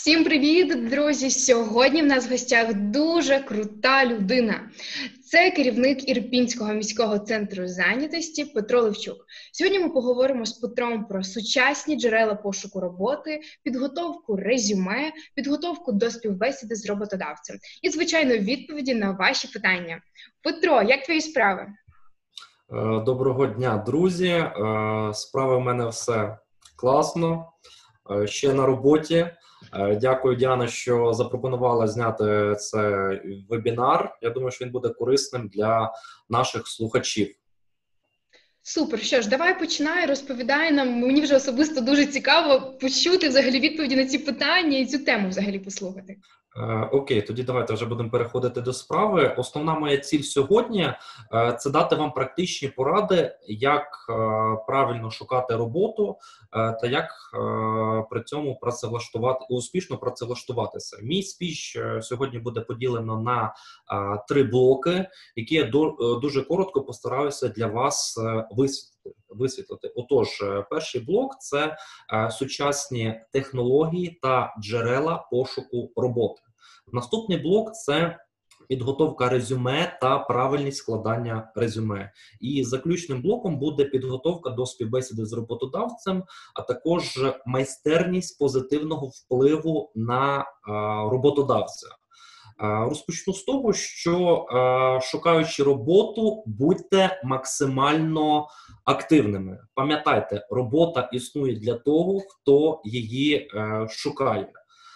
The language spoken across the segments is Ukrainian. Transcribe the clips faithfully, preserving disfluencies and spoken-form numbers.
Всім привіт, друзі! Сьогодні в нас в гостях дуже крута людина. Це керівник Ірпінського міського центру зайнятості Петро Левчук. Сьогодні ми поговоримо з Петром про сучасні джерела пошуку роботи, підготовку резюме, підготовку до співбесіди з роботодавцем і, звичайно, відповіді на ваші питання. Петро, як твої справи? Доброго дня, друзі! Справи в мене все класно, ще на роботі. Дякую, Діана, що запропонувала зняти цей вебінар. Я думаю, що він буде корисним для наших слухачів. Супер. Що ж, давай починай, розповідай нам. Мені вже особисто дуже цікаво почути взагалі відповіді на ці питання і цю тему взагалі послухати. Окей, тоді давайте вже будемо переходити до справи. Основна моя ціль сьогодні – це дати вам практичні поради, як правильно шукати роботу та як при цьому працевлаштувати, успішно працевлаштуватися. Мій спіч сьогодні буде поділено на три блоки, які я дуже коротко постараюся для вас висвітлити. висвітлити. Отож, перший блок – це сучасні технології та джерела пошуку роботи. Наступний блок – це підготовка резюме та правильність складання резюме. І заключним блоком буде підготовка до співбесіди з роботодавцем, а також майстерність позитивного впливу на роботодавця. Розпочну з того, що, шукаючи роботу, будьте максимально активними. Пам'ятайте, робота існує для того, хто її шукає.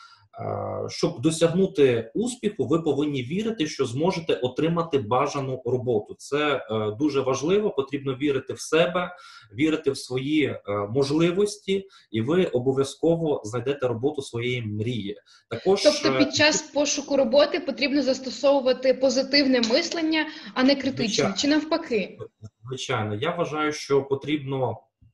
Щоб досягнути успіху, ви повинні вірити, що зможете отримати бажану роботу. Це дуже важливо, потрібно вірити в себе, вірити в свої можливості, і ви обов'язково знайдете роботу своєї мрії. Також... Тобто під час пошуку роботи потрібно застосовувати позитивне мислення, а не критичне, Звичайно. Чи навпаки? Звичайно. Я вважаю, що потрібно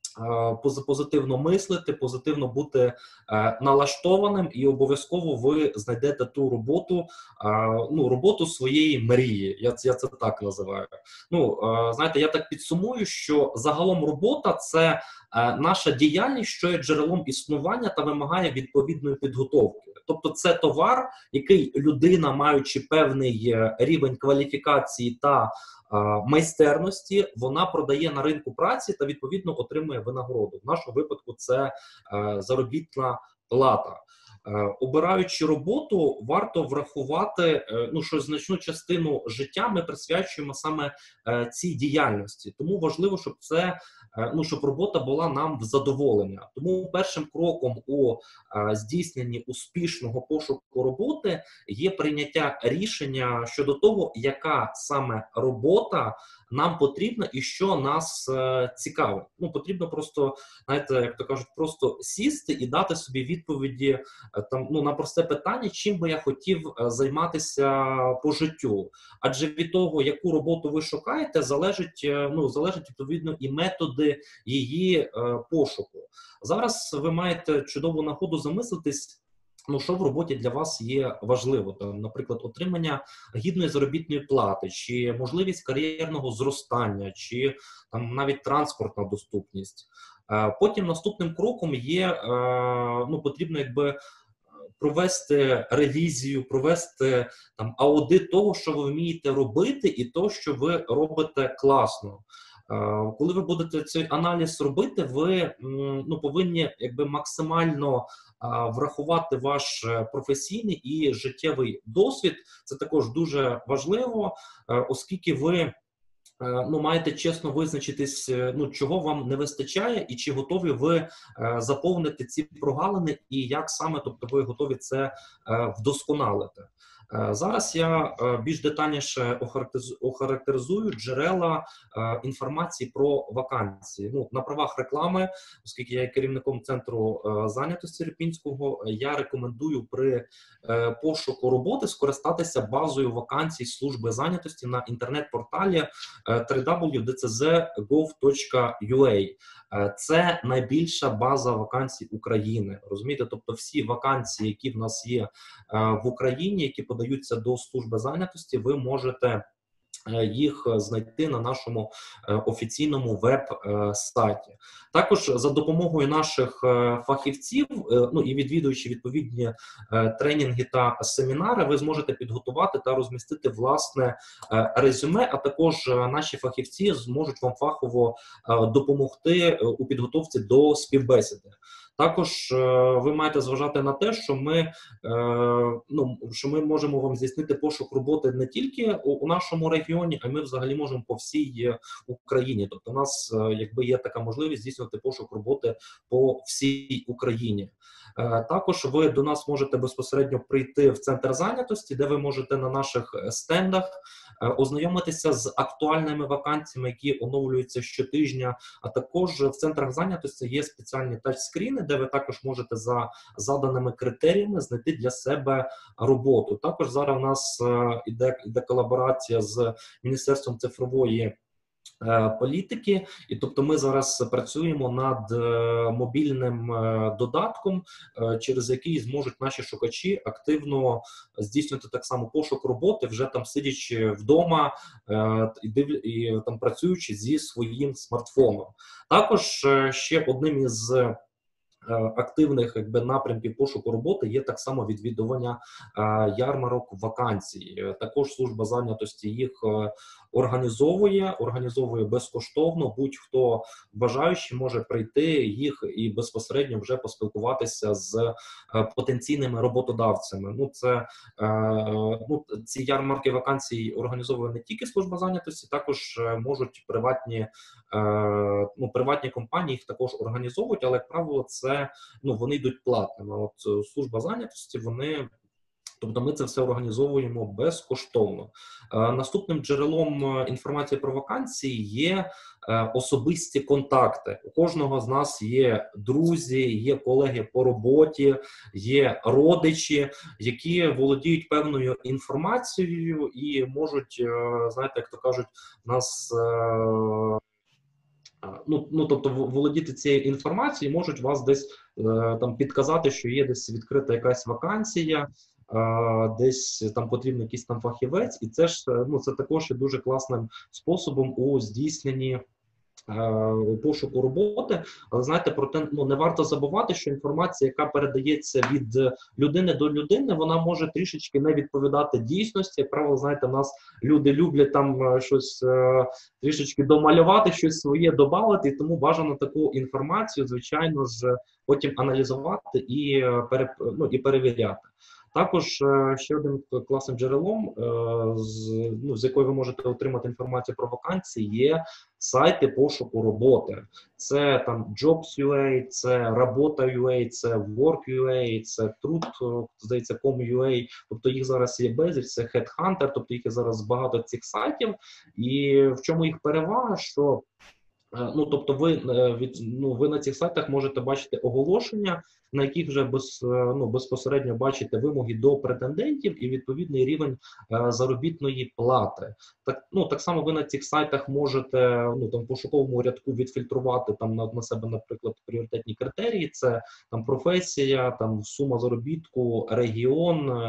позитивно мислити, позитивно бути е, налаштованим, і обов'язково ви знайдете ту роботу, е, ну, роботу своєї мрії. Я, я це так називаю. Ну, е, знаєте, я так підсумую, що загалом робота – це е, наша діяльність, що є джерелом існування та вимагає відповідної підготовки. Тобто це товар, який людина, маючи певний рівень кваліфікації та майстерності, вона продає на ринку праці та, відповідно, отримує винагороду. В нашому випадку це е, заробітна плата. Е, обираючи роботу, варто врахувати, е, ну, що значну частину життя ми присвячуємо саме е, цій діяльності. Тому важливо, щоб це, е, ну, щоб робота була нам в задоволення. Тому першим кроком у е, здійсненні успішного пошуку роботи є прийняття рішення щодо того, яка саме робота нам потрібна і що нас е, цікавить. Ну, потрібно просто, знаєте, як то кажуть, просто сісти і дати собі відповіді е, там, ну, на просте питання, чим би я хотів е, займатися по життю. Адже від того, яку роботу ви шукаєте, залежить, е, ну, залежить відповідно і методи її е, пошуку. Зараз ви маєте чудову нагоду замислитись, ну, що в роботі для вас є важливо? Там, наприклад, отримання гідної заробітної плати, чи можливість кар'єрного зростання, чи там навіть транспортна доступність. Потім наступним кроком є, ну, потрібно якби провести ревізію, провести там аудит того, що ви вмієте робити, і то, що ви робите класно. Коли ви будете цей аналіз робити, ви, ну, повинні якби максимально врахувати ваш професійний і життєвий досвід. Це також дуже важливо, оскільки ви, ну, маєте чесно визначитись, ну, чого вам не вистачає і чи готові ви заповнити ці прогалини і як саме, тобто, ви готові це вдосконалити. Зараз я більш детальніше охарактеризую джерела інформації про вакансії. Ну, на правах реклами, оскільки я є керівником центру зайнятості Ірпінського, я рекомендую при пошуку роботи скористатися базою вакансій служби зайнятості на інтернет-порталі дабл ю дабл ю дабл ю крапка ді це зет точка гов точка ю а. Це найбільша база вакансій України. Розумієте? Тобто всі вакансії, які в нас є в Україні, які подаються до служби зайнятості, ви можете їх знайти на нашому офіційному веб-сайті. Також за допомогою наших фахівців, ну і відвідуючи відповідні тренінги та семінари, ви зможете підготувати та розмістити власне резюме, а також наші фахівці зможуть вам фахово допомогти у підготовці до співбесіди. Також ви маєте зважати на те, що ми, ну, що ми можемо вам здійснити пошук роботи не тільки у, у нашому регіоні, а ми взагалі можемо по всій Україні. Тобто у нас якби є така можливість здійснювати пошук роботи по всій Україні. Також ви до нас можете безпосередньо прийти в центр зайнятості, де ви можете на наших стендах ознайомитися з актуальними вакансіями, які оновлюються щотижня, а також в центрах зайнятості є спеціальні тачскріни, де ви також можете за заданими критеріями знайти для себе роботу. Також зараз у нас іде, іде колаборація з Міністерством цифрової політики, і тобто ми зараз працюємо над мобільним додатком, через який зможуть наші шукачі активно здійснювати так само пошук роботи, вже там сидячи вдома і, див... і там працюючи зі своїм смартфоном. Також ще одним із активних якби напрямків пошуку роботи є так само відвідування ярмарок вакансій. Також служба зайнятості їх організовує, організовує безкоштовно. Будь-хто бажаючий може прийти їх і безпосередньо вже поспілкуватися з потенційними роботодавцями. Ну, це, ну, ці ярмарки вакансій організовує не тільки служба зайнятості, також можуть приватні, ну, приватні компанії їх також організовують, але, як правило, це, ну, вони йдуть платними. От служба зайнятості, вони, тобто ми це все організовуємо безкоштовно. Наступним джерелом інформації про вакансії є особисті контакти. У кожного з нас є друзі, є колеги по роботі, є родичі, які володіють певною інформацією і можуть, знаєте, як то кажуть, нас... Ну, ну, тобто володіти цією інформацією, можуть вас десь е, там підказати, що є десь відкрита якась вакансія, е, десь там потрібен якийсь там фахівець, і це ж, ну, це також є дуже класним способом у здійсненні пошуку роботи. Але, знаєте, проте, ну, не варто забувати, що інформація, яка передається від людини до людини, вона може трішечки не відповідати дійсності. Як правило, знаєте, в нас люди люблять там щось е, трішечки домалювати, щось своє додати, і тому бажано таку інформацію, звичайно ж, потім аналізувати і, пере, ну, і перевіряти. Також ще одним класним джерелом, з, ну, з якої ви можете отримати інформацію про вакансії, є сайти пошуку роботи. Це там Jobs.ua, це Робота.ua, це Work.ua, це Truth, здається, .com.ua, тобто їх зараз є безліч, це Headhunter, тобто їх є зараз багато цих сайтів. І в чому їх перевага, що Ну, тобто ви, від, ну, ви на цих сайтах можете бачити оголошення, на яких вже без, ну, безпосередньо бачите вимоги до претендентів і відповідний рівень е, заробітної плати. Так, ну, так само ви на цих сайтах можете, ну, там, в пошуковому рядку відфільтрувати там, на, на себе, наприклад, пріоритетні критерії. Це там, професія, там, сума заробітку, регіон.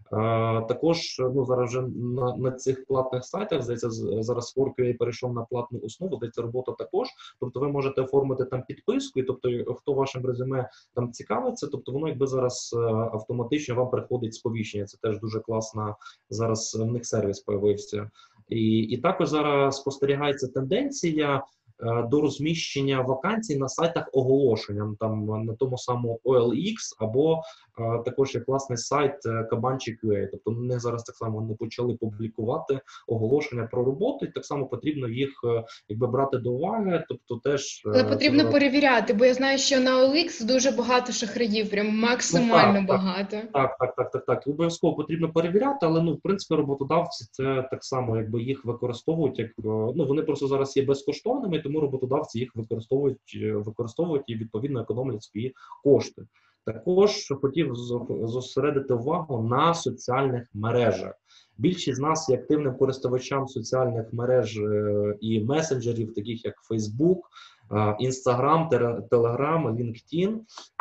Uh, також, ну, зараз вже на, на цих платних сайтах, здається, зараз Work.ua перейшов на платну основу, здається, робота також, тобто ви можете оформити там підписку, і тобто, хто вашим резюме там цікавиться, тобто воно якби зараз автоматично вам приходить сповіщення, це теж дуже класна, зараз в них сервіс появився. І, і також зараз спостерігається тенденція до розміщення вакансій на сайтах оголошенням, там на тому самому о ел ікс, або а, також є класний сайт Кабанчик.ua. Тобто вони зараз так само не почали публікувати оголошення про роботу, і так само потрібно їх якби брати до уваги. Тобто теж але потрібно зараз... перевіряти, бо я знаю, що на о ел ікс дуже багато шахраїв, прям максимально ну, так, багато. Так, так, так, так, так. Обов'язково потрібно перевіряти, але ну в принципі роботодавці це так само, якби їх використовують, як ну вони просто зараз є безкоштовними. Тому роботодавці їх використовують, використовують і відповідно економлять свої кошти. Також хотів зосередити увагу на соціальних мережах. Більшість з нас є активним користувачам соціальних мереж і месенджерів, таких як Facebook, Instagram, Telegram, LinkedIn.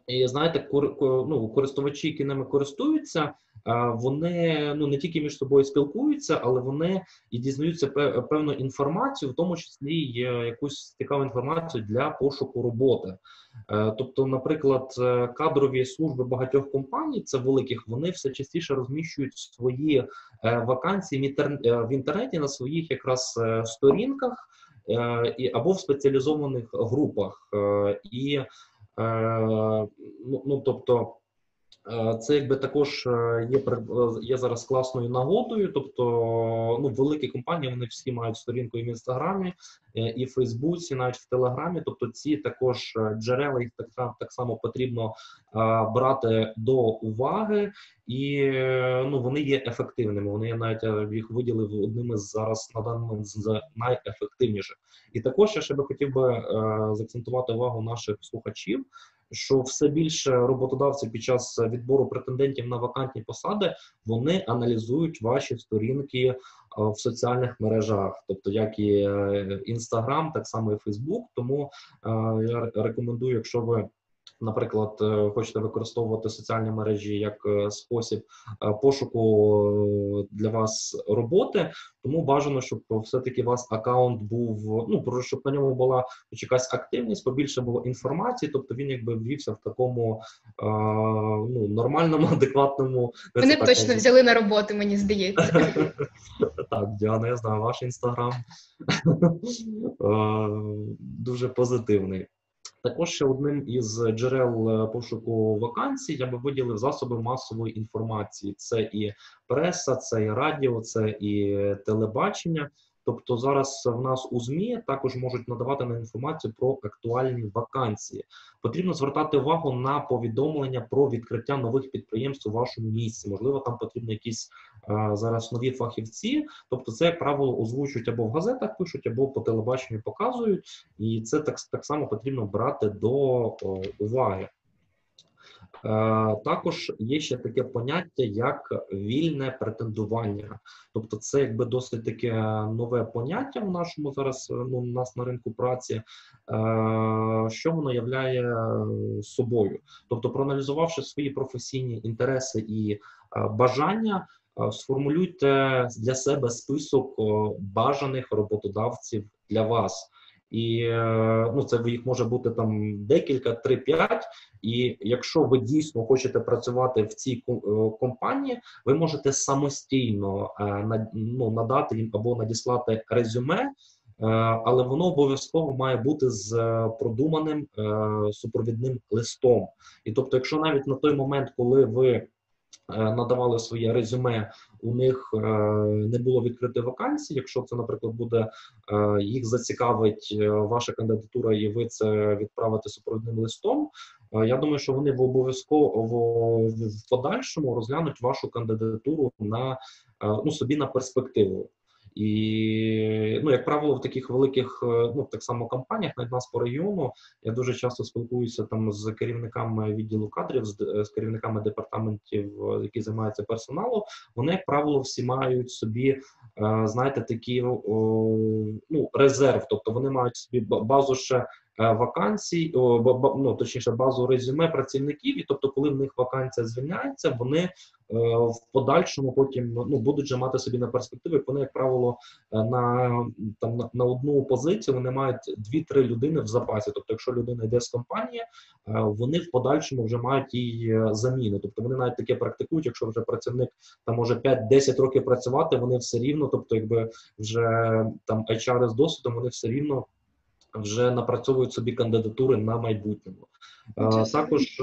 І знаєте, кор, ну, користувачі, які ними користуються, вони ну, не тільки між собою спілкуються, але вони і дізнаються певну інформацію, в тому числі якусь цікаву інформацію для пошуку роботи. Тобто, наприклад, кадрові служби багатьох компаній, це великих, вони все частіше розміщують свої вакансії в інтернеті на своїх якраз сторінках або в спеціалізованих групах. І Ну, ну, тобто, це якби також є, є зараз класною нагодою, тобто ну, великі компанії, вони всі мають сторінку і в Інстаграмі, і в Фейсбуці, навіть в Телеграмі, тобто ці також джерела, їх так, так само потрібно а, брати до уваги, і ну, вони є ефективними, вони, я навіть їх виділив одним із зараз на даний момент з найефективніших. І також я ще би хотів би а, заакцентувати увагу наших слухачів, що все більше роботодавців під час відбору претендентів на вакантні посади, вони аналізують ваші сторінки в соціальних мережах, тобто як і Instagram, так само і Facebook. Тому я рекомендую, якщо ви, наприклад, хочете використовувати соціальні мережі як спосіб пошуку для вас роботи, тому бажано, щоб все-таки у вас аккаунт був, ну, щоб на ньому була якась активність, побільше було інформації, тобто він якби ввівся в такому ну, нормальному, адекватному... Мене б точно взяли на роботу, мені здається. Так, Діана, я знаю, ваш Інстаграм дуже позитивний. Також ще одним із джерел пошуку вакансій я би виділив засоби масової інформації. Це і преса, це і радіо, це і телебачення. Тобто зараз в нас у ЗМІ також можуть надавати нам інформацію про актуальні вакансії. Потрібно звертати увагу на повідомлення про відкриття нових підприємств у вашому місці. Можливо, там потрібні якісь а, зараз нові фахівці. Тобто це, як правило, озвучують або в газетах пишуть, або по телебаченню показують. І це так, так само потрібно брати до о, уваги. Також є ще таке поняття, як вільне претендування. Тобто це якби досить таке нове поняття в нашому зараз, ну, у нас на ринку праці, що воно являє собою. Тобто, проаналізувавши свої професійні інтереси і бажання, сформулюйте для себе список бажаних роботодавців для вас. І ну, це їх може бути там декілька, три-п'ять, і якщо ви дійсно хочете працювати в цій компанії, ви можете самостійно ну, надати їм або надіслати резюме, але воно обов'язково має бути з продуманим супровідним листом. І тобто, якщо навіть на той момент, коли ви надавали своє резюме, у них не було відкритої вакансії, якщо це, наприклад, буде, їх зацікавить ваша кандидатура і ви це відправите супровідним листом, я думаю, що вони обов'язково в подальшому розглянуть вашу кандидатуру на, ну, собі на перспективу. І, ну, як правило, в таких великих, ну, так само компаніях, навіть нас по регіону, я дуже часто спілкуюся там з керівниками відділу кадрів, з, з керівниками департаментів, які займаються персоналом, вони, як правило, всі мають собі, знаєте, такі, ну, резерв, тобто вони мають собі базу ще вакансій, ну, точніше, базу резюме працівників, і тобто, коли в них вакансія звільняється, вони в подальшому потім, ну, будуть же мати собі на перспективі, вони, як правило, на, там, на, на одну позицію вони мають дві-три людини в запасі. Тобто, якщо людина йде з компанії, вони в подальшому вже мають її заміну. Тобто, вони навіть таке практикують, якщо вже працівник там може п'ять-десять років працювати, вони все рівно, тобто, якби вже там ейч ар з досвідом, вони все рівно вже напрацьовують собі кандидатури на майбутньому. А, також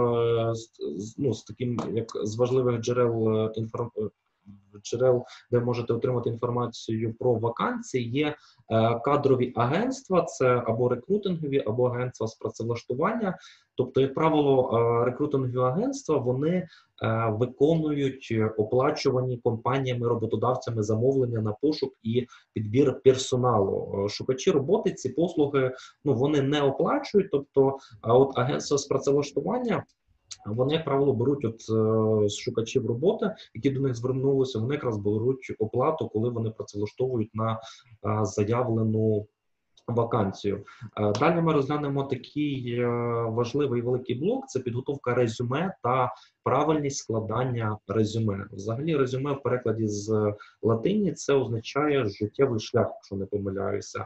ну, з таким, як з важливих джерел інформ... джерел, де можете отримати інформацію про вакансії, є кадрові агентства, це або рекрутингові, або агентства з працевлаштування. Тобто, як правило, рекрутингові агентства, вони виконують оплачувані компаніями, роботодавцями замовлення на пошук і підбір персоналу. Шукачі роботи ці послуги, ну, вони не оплачують, тобто, а от агентства з працевлаштування, вони, як правило, беруть от з шукачів роботи, які до них звернулися, вони якраз беруть оплату, коли вони працевлаштовують на заявлену вакансію. Далі ми розглянемо такий важливий великий блок – це підготовка резюме та правильність складання резюме. Взагалі резюме в перекладі з латині це означає життєвий шлях, якщо не помиляюся.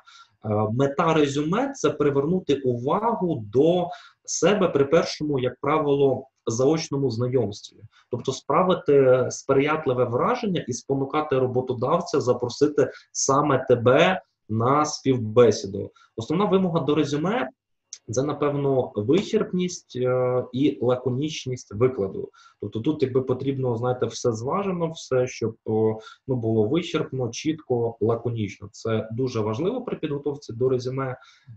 Мета резюме – це привернути увагу до себе при першому, як правило, заочному знайомстві. Тобто справити сприятливе враження і спонукати роботодавця запросити саме тебе на співбесіду. Основна вимога до резюме – це, напевно, вичерпність е, і лаконічність викладу. Тобто тут, якби потрібно, знаєте, все зважено, все, щоб о, ну, було вичерпно, чітко, лаконічно. Це дуже важливо при підготовці до резюме.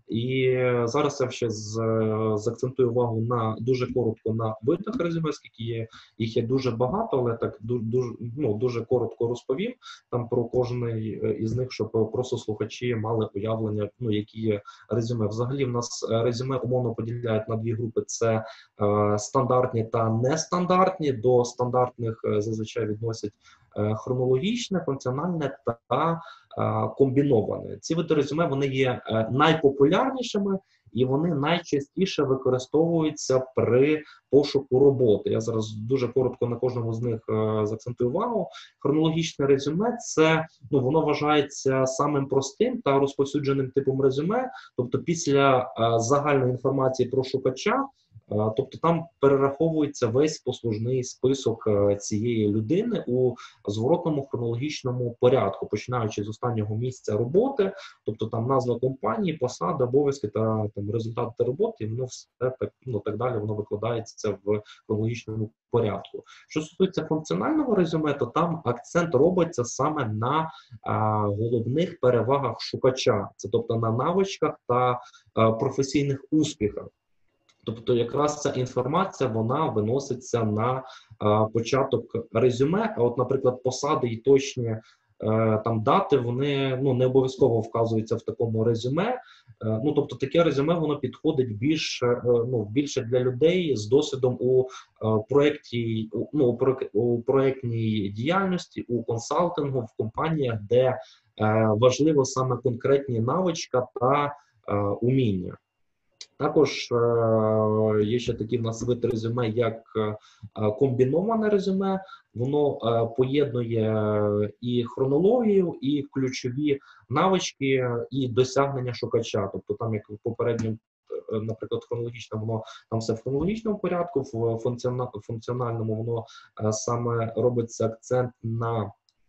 І зараз я ще з, заакцентую увагу на дуже коротко на видах резюме, оскільки є, їх є дуже багато, але так дуже, ну, дуже коротко розповім там про кожний із них, щоб просто слухачі мали уявлення, ну, які є резюме. Взагалі в нас резюме умовно поділяють на дві групи. Це е, стандартні та нестандартні. До стандартних е, зазвичай відносять е, хронологічне, функціональне та е, комбіноване. Ці види резюме, вони є е, найпопулярнішими і вони найчастіше використовуються при пошуку роботи. Я зараз дуже коротко на кожному з них е, заакцентую увагу. Хронологічне резюме – це, ну, воно вважається самим простим та розповсюдженим типом резюме, тобто після е, загальної інформації про шукача, тобто там перераховується весь послужний список цієї людини у зворотному хронологічному порядку, починаючи з останнього місця роботи, тобто там назва компанії, посада, обов'язки та там результати роботи, воно все так, ну, так далі, воно викладається в хронологічному порядку. Що стосується функціонального резюме, то там акцент робиться саме на а, головних перевагах шукача, це тобто на навичках та а, професійних успіхах. Тобто якраз ця інформація, вона виноситься на а, початок резюме, а от, наприклад, посади і точні е, там дати, вони, ну, не обов'язково вказуються в такому резюме. Е, ну, тобто таке резюме, воно підходить більш, е, ну, більше для людей з досвідом у е, проєкті, ну, у, про, у проєктній діяльності, у консалтингу, в компаніях, де е, важливо саме конкретні навичка та е, уміння. Також е, є ще такі в нас вид резюме, як е, комбіноване резюме. Воно е, поєднує і хронологію, і ключові навички, і досягнення шукача. Тобто там, як в попередньому, наприклад, хронологічно, воно там все в хронологічному порядку, в функціональному воно е, саме робиться акцент на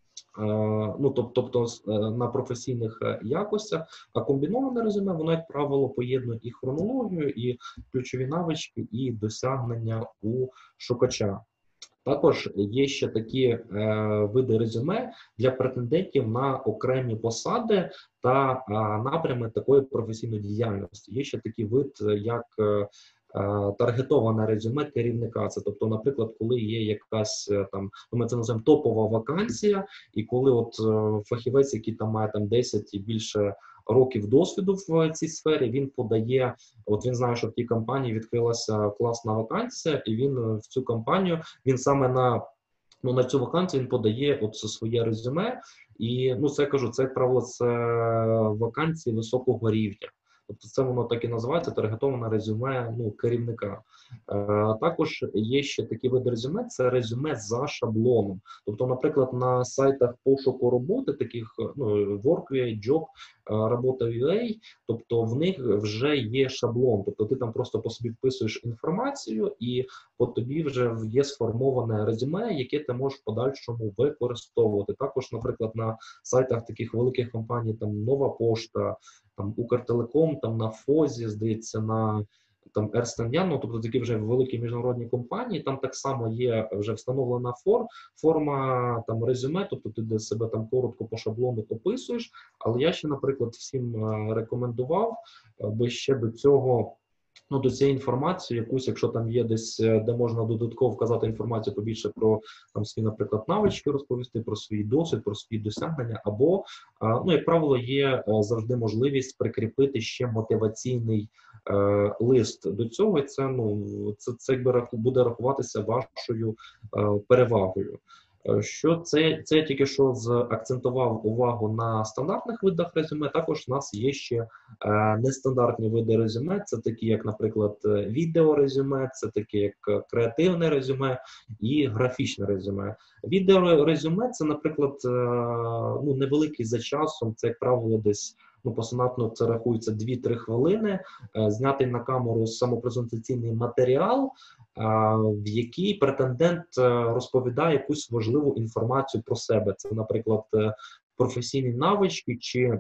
ну, тобто на професійних якостях, а комбіноване резюме, воно, як правило, поєднує і хронологію, і ключові навички, і досягнення у шукача. Також є ще такі е, види резюме для претендентів на окремі посади та е, напрями такої професійної діяльності. Є ще такий вид, як е, таргетоване резюме керівника. Це, тобто, наприклад, коли є якась там, ми це називаємо топова вакансія, і коли от фахівець, який там має там десять і більше років досвіду в цій сфері, він подає, от він знає, що в тій компанії відкрилася класна вакансія, і він в цю компанію, він саме на, ну, на цю вакансію він подає от своє резюме, і, ну, це я кажу, це, як правило, це вакансії високого рівня. Тобто це воно так і називається таргетоване резюме, ну, керівника. Е, також є ще такі види резюме, це резюме за шаблоном. Тобто, наприклад, на сайтах пошуку роботи, таких, ну, WorkUA, Job, Робота.ua, тобто в них вже є шаблон. Тобто ти там просто по собі вписуєш інформацію і по тобі вже є сформоване резюме, яке ти можеш в подальшому використовувати. Також, наприклад, на сайтах таких великих компаній, там Нова Пошта, там Укртелеком, там на Фозі, здається, на там Ernst енд Young, ну, тобто такі вже великі міжнародні компанії, там так само є вже встановлена форм, форма там резюме, тобто ти для себе там коротко по шаблону описуєш, але я ще, наприклад, всім рекомендував би ще до цього, ну, до цієї інформації якусь, якщо там є десь, де можна додатково вказати інформацію побільше про там свої, наприклад, навички розповісти, про свій досвід, про свої досягнення, або, ну, як правило, є завжди можливість прикріпити ще мотиваційний е, лист до цього, і це, ну, це, це якби буде рахуватися вашою е, перевагою. Що це, це я тільки що заакцентував увагу на стандартних видах резюме. Також у нас є ще е, нестандартні види резюме. Це такі, як, наприклад, відеорезюме, це такі, як креативне резюме і графічне резюме. Відеорезюме – це, наприклад, е, ну, невеликий за часом, це, як правило, десь ну, по стандартно це рахується дві-три хвилини, е, знятий на камеру самопрезентаційний матеріал, в якій претендент розповідає якусь важливу інформацію про себе. Це, наприклад, професійні навички чи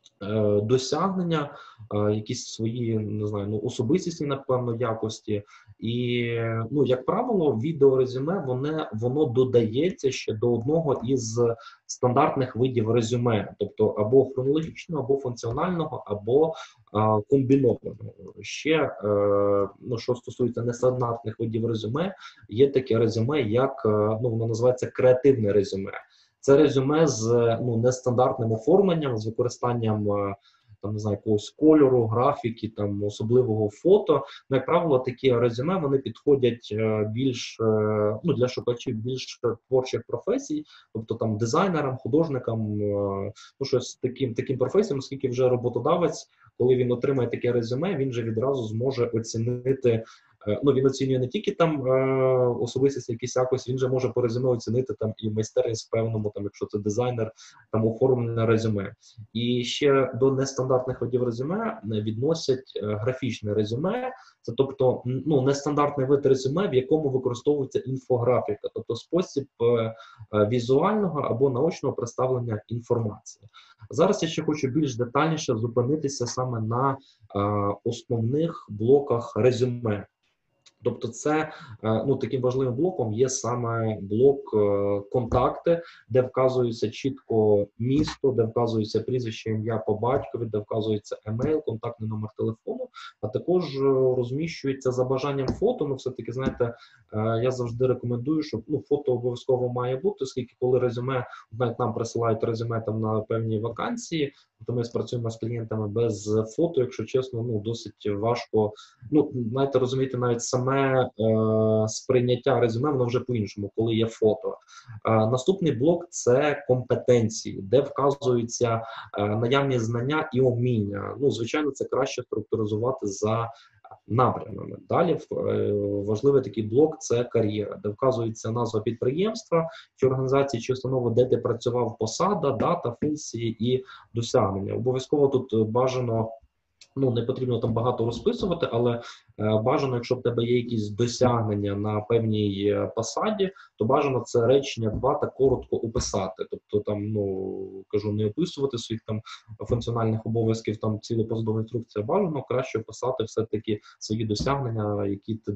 досягнення, якісь свої, не знаю, ну, особистісні, напевно, якості. І, ну, як правило, відеорезюме, воно, воно додається ще до одного із стандартних видів резюме, тобто або хронологічного, або функціонального, або а, комбінованого. Ще, е, ну, що стосується нестандартних видів резюме, є таке резюме, як, ну, воно називається креативне резюме. Це резюме з ну, нестандартним оформленням, з використанням там, не знаю, якогось кольору, графіки, там, особливого фото. Ну, як правило, такі резюме, вони підходять більш, ну, для шукачів більш творчих професій, тобто там дизайнерам, художникам, ну, щось таким, таким професіям, оскільки вже роботодавець, коли він отримає таке резюме, він же відразу зможе оцінити. Ну, він оцінює не тільки там е, особистість якісь якось, він же може по резюме оцінити там і майстерність певному, там, якщо це дизайнер, там оформлене резюме. І ще до нестандартних видів резюме відносять е, графічне резюме, це тобто ну, нестандартний вид резюме, в якому використовується інфографіка, тобто спосіб е, візуального або наочного представлення інформації. Зараз я ще хочу більш детальніше зупинитися саме на е, основних блоках резюме. Тобто це, ну, таким важливим блоком є саме блок контакти, де вказується чітко місто, де вказується прізвище, ім'я по батькові, де вказується емейл, контактний номер телефону, а також розміщується за бажанням фото. Ну, все-таки, знаєте, я завжди рекомендую, щоб ну, фото обов'язково має бути, оскільки коли резюме, навіть нам присилають резюме там на певні вакансії, то ми спрацюємо з клієнтами без фото, якщо чесно, ну, досить важко, ну, знаєте, розумієте, навіть саме е, сприйняття резюме, воно вже по-іншому, коли є фото. Е, наступний блок – це компетенції, де вказуються е, наявні знання і уміння. Ну, звичайно, це краще структуризувати за напрямами. Далі е, важливий такий блок – це кар'єра, де вказується назва підприємства, чи організації, чи установи, де ти працював, посада, дата, функції і досягнення. Обов'язково тут бажано, ну, не потрібно там багато розписувати, але е, бажано, якщо в тебе є якісь досягнення на певній посаді, то бажано це речення два так коротко описати. Тобто там, ну, кажу, не описувати своїх там функціональних обов'язків, там цілу посадову інструкцію, бажано краще описати все-таки свої досягнення, які ти,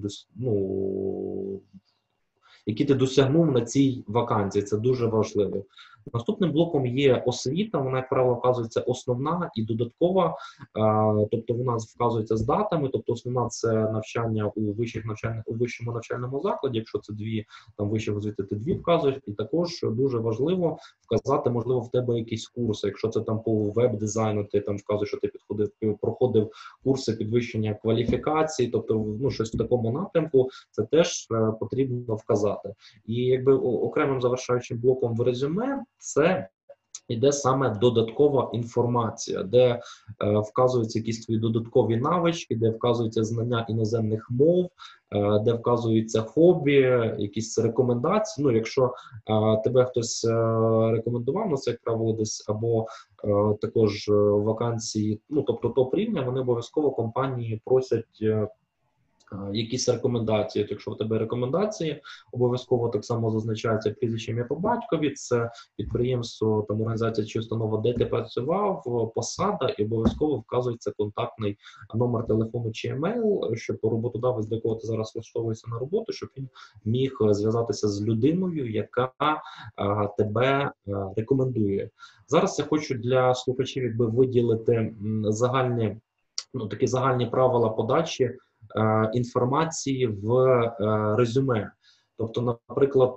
ну, які ти досягнув на цій вакансії. Це дуже важливо. Наступним блоком є освіта, вона, як правило, вказується основна і додаткова, тобто вона вказується з датами, тобто основна – це навчання у вищих навчальних, у вищому навчальному закладі, якщо це дві, там вищих освіти, ти дві вказуєш, і також дуже важливо вказати, можливо, в тебе якісь курси, якщо це там по веб-дизайну, ти там вказуєш, що ти підходив, проходив курси підвищення кваліфікації, тобто, ну, щось в такому напрямку, це теж потрібно вказати. І якби окремим завершаючим блоком в резюме це йде саме додаткова інформація, де е, вказуються якісь твої додаткові навички, де вказуються знання іноземних мов, е, де вказуються хобі, якісь рекомендації. Ну, якщо е, тебе хтось е, рекомендував, ну це, як правило, десь або е, також вакансії, ну, тобто топ-рівня, вони обов'язково компанії просять е, якісь рекомендації. Якщо в тебе рекомендації, обов'язково так само зазначається прізвище, ім'я по батькові, це підприємство, там організація чи установа, де ти працював, посада, і обов'язково вказується контактний номер телефону чи емейл, щоб роботодавець, для кого ти зараз влаштовуєшся на роботу, щоб він міг зв'язатися з людиною, яка а, тебе а, рекомендує. Зараз я хочу для слухачів якби виділити м, загальні, ну, такі загальні правила подачі інформації в резюме. Тобто, наприклад,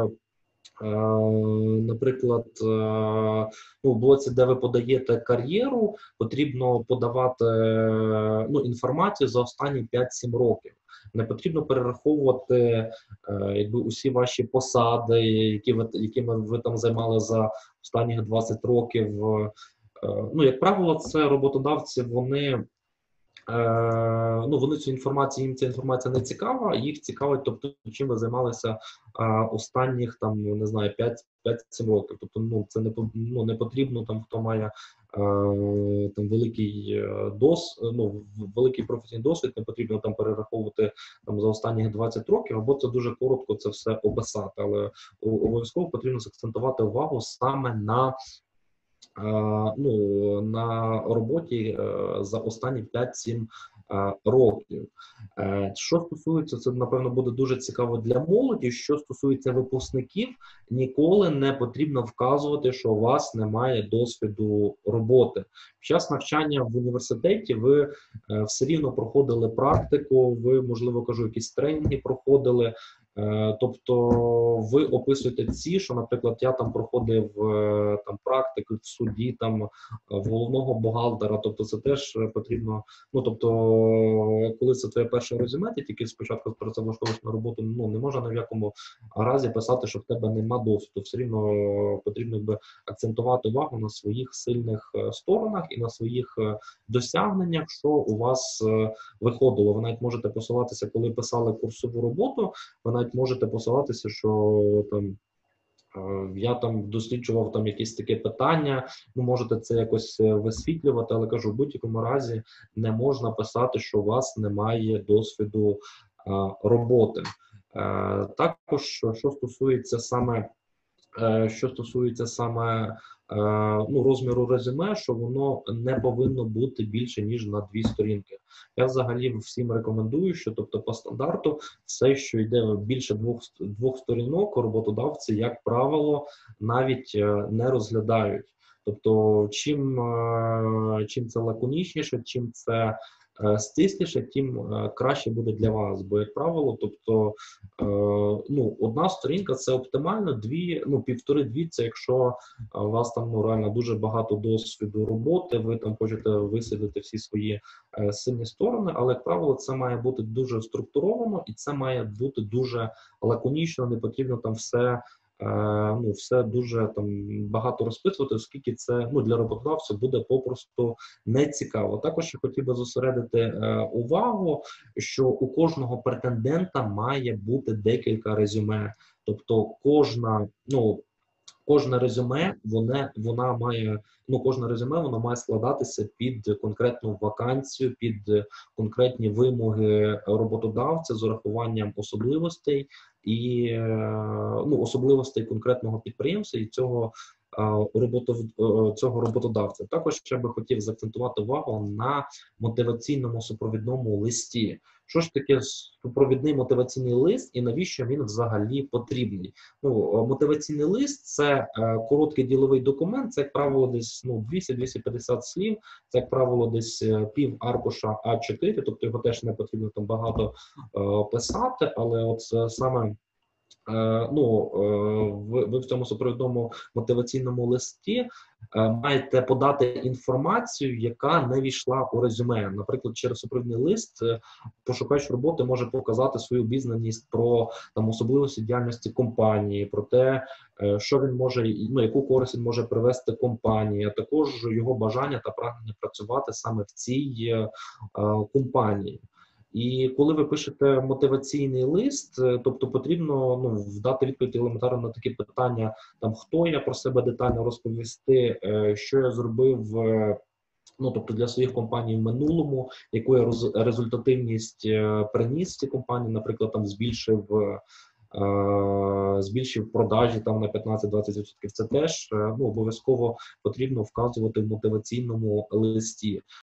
наприклад, ну, в блоці, де ви подаєте кар'єру, потрібно подавати, ну, інформацію за останні п'ять-сім років. Не потрібно перераховувати е, якби усі ваші посади, які ви, якими ви там займали за останні двадцять років. Е, ну, як правило, це роботодавці, вони Е, ну, вони цю інформацію, їм ця інформація не цікава, їх цікавить, тобто, чим ви займалися е, останніх там, не знаю, п'ять-сім років. Тобто, ну, це не, ну, не потрібно там, хто має е, там великий дос, ну, великий професійний досвід, не потрібно там перераховувати там за останні двадцять років, або це дуже коротко це все описати, але обов'язково потрібно закцентувати увагу саме на ну, на роботі за останні п'ять-сім років. Що стосується, це, напевно, буде дуже цікаво для молоді, що стосується випускників, ніколи не потрібно вказувати, що у вас немає досвіду роботи. Під час навчання в університеті ви все рівно проходили практику, ви, можливо, кажу, якісь тренінги проходили. Тобто ви описуєте ці, що, наприклад, я там проходив там практику в суді, там в головного бухгалтера, тобто це теж потрібно, ну, тобто, коли це твоє перше резюме, ти тільки спочатку працевлаштовуєш на роботу, ну, не можна ні в якому разі писати, що в тебе нема досвіду, все рівно потрібно якби акцентувати увагу на своїх сильних сторонах і на своїх досягненнях, що у вас виходило. Ви навіть можете посилатися, коли писали курсову роботу, ви навіть можете посилатися, що там я там досліджував там якісь таке питання, ви можете це якось висвітлювати, але кажу, в будь-якому разі не можна писати, що у вас немає досвіду а, роботи. А, також, що стосується саме Що стосується саме ну, розміру резюме, що воно не повинно бути більше, ніж на дві сторінки. Я взагалі всім рекомендую, що тобто по стандарту все, що йде більше двох, двох сторінок, роботодавці, як правило, навіть не розглядають. Тобто, чим, чим це лаконічніше, чим це стисліше, тим краще буде для вас. Бо, як правило, тобто, ну, одна сторінка – це оптимально, дві, ну, півтори-дві – це якщо у вас там, ну, реально дуже багато досвіду роботи, ви там хочете висвітлити всі свої сильні сторони, але, як правило, це має бути дуже структуровано і це має бути дуже лаконічно, не потрібно там все ну, все дуже там багато розписувати, оскільки це, ну, для роботодавця буде попросту нецікаво. Також я хотів би зосередити е, увагу, що у кожного претендента має бути декілька резюме. Тобто кожна, ну, кожне резюме, вона, вона має, ну, кожне резюме, воно має складатися під конкретну вакансію, під конкретні вимоги роботодавця з урахуванням особливостей і, ну, особливостей конкретного підприємства і цього цього роботодавця. Також я би хотів заакцентувати увагу на мотиваційному супровідному листі. Що ж таке супровідний мотиваційний лист і навіщо він взагалі потрібний? Ну, мотиваційний лист – це е, короткий діловий документ, це, як правило, десь ну, двісті-двісті п'ятдесят слів, це, як правило, десь пів аркуша а чотири, тобто його теж не потрібно там багато е, писати, але от саме Ну, ви, ви в цьому супровідному мотиваційному листі маєте подати інформацію, яка не війшла у резюме. Наприклад, через супровідний лист пошукач роботи може показати свою обізнаність про там особливості діяльності компанії, про те, що він може, ну, яку користь він може привести компанії, а також його бажання та прагнення працювати саме в цій е, компанії. І коли ви пишете мотиваційний лист, тобто потрібно ну, дати відповідь елементарно на такі питання, там, хто я, про себе детально розповісти, що я зробив, ну, тобто для своїх компаній в минулому, яку я результативність приніс ці компанії, наприклад, там збільшив збільшив продажі там на п'ятнадцять-двадцять відсотків, це теж ну, обов'язково потрібно вказувати в мотиваційному листі.